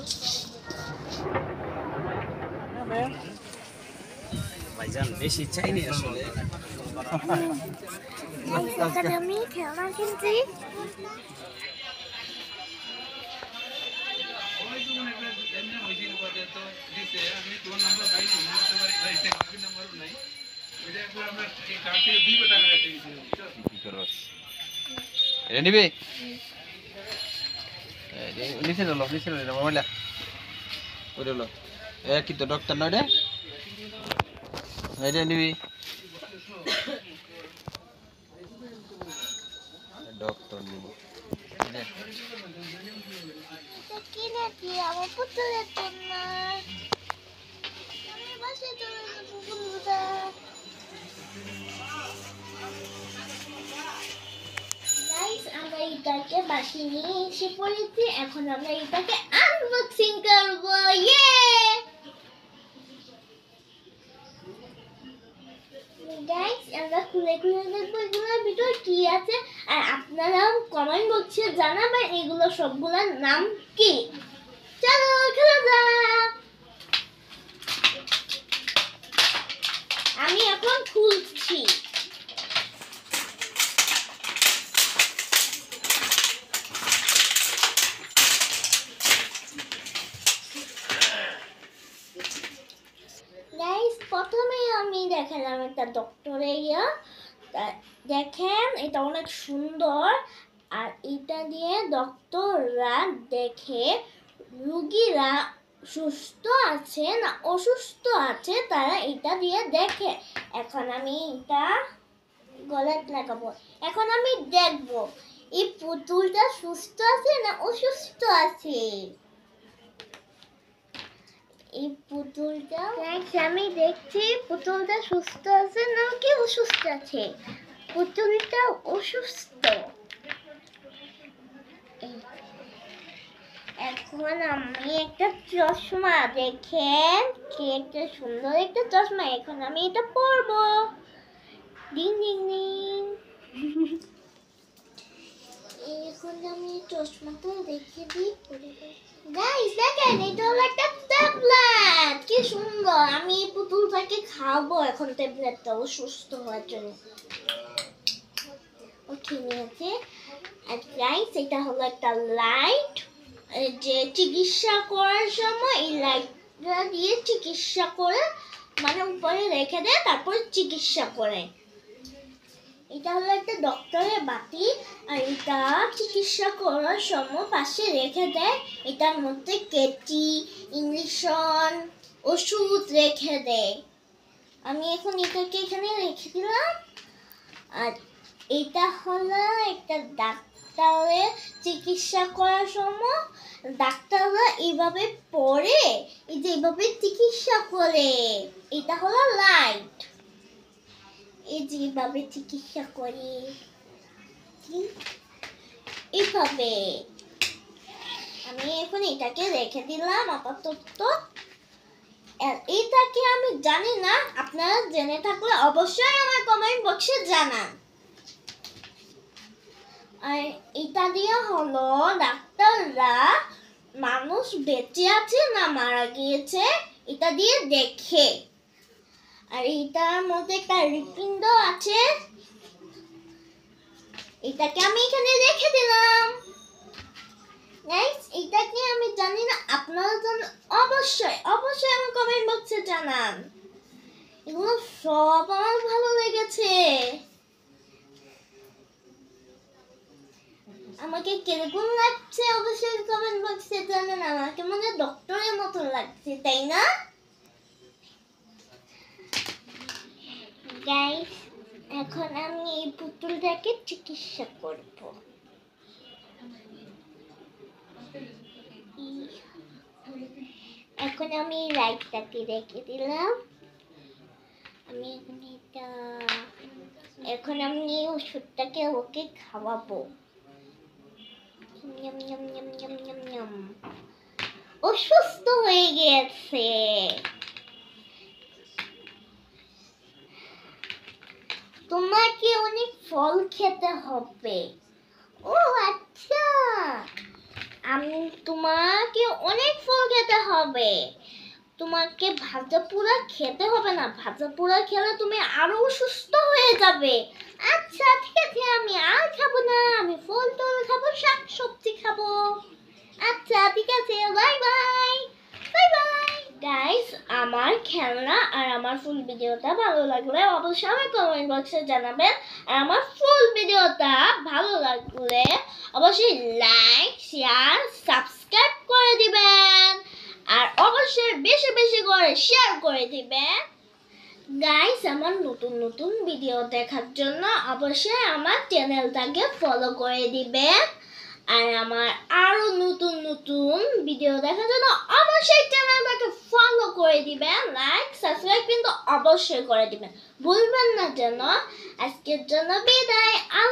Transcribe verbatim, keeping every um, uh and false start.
ভাইজান বেশি চাইনি আসলে। আমি খেলনা কিনছি। নিবি নিচে লো নিচে লো মোবাইল ওরে লো এ কি তো ডক্টর নয় রে এটা নিবি ডক্টর নিবি কিনেছি আমার পুতুলের জন্য। আমি বাসায় চলে যাবো বন্ধুরা। গাইস আমরা এটাকে বাসায় নিয়ে এসে পড়েছি। এখন আমরা এটাকে আনবক্সিং করবো। ইয়ে গাইস আমরা খুলে খুলে দেখবো এগুলোর ভিতর কি আছে। আর আপনারাও কমেন্ট বক্সে জানাবেন এগুলো সবগুলোর নাম কি। চলো খেলা যাক। আমি এখন খুলছি। গাইস প্রথমে আমি দেখালাম একটা ডক্টরের ইয়া। দেখেন এটা অনেক সুন্দর। আর এটা দিয়ে ডক্টররা দেখে রোগীরা সুস্থ আছে না অসুস্থ আছে তারা এটা দিয়ে দেখে। এখন আমি এটা গলায় লাগাবো। এখন আমি দেখবো এই পুতুলটা সুস্থ আছে না অসুস্থ আছে। এই পুতুলটা আমি দেখছি পুতুলটা সুস্থ আছে না কি অসুস্থ আছে। পুতুলটা অসুস্থ। এখন আমি একটা চশমা দেখেন কি একটা সুন্দর একটা চশমা। এখন আমি এটা পরবো। ডিং ডিং ডিং। এখন আমি চশমাটা রেখে দিই। গাইস দেখেন এটা হলো একটা ট্যাবলেট। কি সুন্দর। আমি এই পুতুলটাকে খাবো এখন ট্যাবলেটটা সুস্থ হওয়ার জন্য। ওকে নিয়েছে। আর গাইস এটা হলো একটা লাইট যে চিকিৎসা করার সময় এই লাইটটা দিয়ে চিকিৎসা করে মানে উপরে রেখে দেয় তারপর চিকিৎসা করে। এটা হলো একটা ডক্টরের বাতি। আর এটা চিকিৎসা করার সময় পাশে রেখে দেয়। এটার মধ্যে কেচি ইঞ্জেকশন ওষুধ রেখে দেয়। আমি এখন এটাকে এখানে রেখে দিলাম। আর এটা হলো একটা ডাক্তারের চিকিৎসা করার সময় ডাক্তাররা এইভাবে পরে এই যে এইভাবে চিকিৎসা করে। এটা হলো লাইট। এই যে এইভাবে চিকিৎসা করে এইভাবে। আমি এখন এটাকে রেখে দিলাম আপাতত। এটাকে আমি জানি না, আপনারা জেনে থাকলে অবশ্যই আমার কমেন্ট বক্সে জানান। আর এটা দিয়ে হলো ডাক্তাররা মানুষ বেঁচে আছে না মারা গিয়েছে এটা দিয়ে দেখে। আর এটার মধ্যে একটা হৃৎপিণ্ড আছে। এটাকে আমি এখানে রেখে দিলাম। গাইস এটাকে আমি জানি না, আপনারা জানেন অবশ্যই অবশ্যই আমার কমেন্ট বক্সে জানান। এগুলো সব আমার ভালো লেগেছে। আমাকে কিরকম লাগছে অবশ্যই কমেন্ট বক্সে জানান। আমাকে মনে ডক্টরের মতো লাগছে তাই না গাইস। এখন আমি এই পুতুলটাকে চিকিৎসা করব। এখন আমি লাইটটাকে রেখে দিলাম। আমি এখন এটা এখন আমি ওষুধটাকে ওকে খাওয়াবো। অসুস্থ হয়ে গেছে। তোমাকে অনেক ফল খেতে হবে। ও আচ্ছা আমি তোমাকে অনেক ফল খেতে হবে। তোমাকে ভাজা পোড়া খেতে হবে না, ভাজা পোড়া খেলে তুমি আরো অসুস্থ হয়ে যাবে। আচ্ছা ঠিক আছে, আমি আর খাবো না, আমি ফল টল খাবো, শাক সবজি খাবো। আচ্ছা ঠিক আছে, bye bye bye bye. Guys, আমার খেলনা আর আমার ফুল ভিডিওটা ভালো লাগলে অবশ্যই আমার কমেন্ট বক্সে জানাবেন। আর আমার ফুল ভিডিওটা ভালো লাগলে অবশ্যই লাইক শেয়ার সাবস্ক্রাইব করে দিবেন, আর অবশ্যই বেশি বেশি করে শেয়ার করে দিবেন। গাইস, আমার নতুন নতুন ভিডিও দেখার জন্য অবশ্যই আমার চ্যানেলটাকে ফলো করে দিবেন, আর আমার আরো নতুন নতুন ভিডিও দেখার জন্য অবশ্যই চ্যানেলটাকে ফলো করে দিবেন, লাইক সাবস্ক্রাইব কিন্তু অবশ্যই করে দিবেন, ভুলবেন না যেন। আজকের জন্য বিদায়।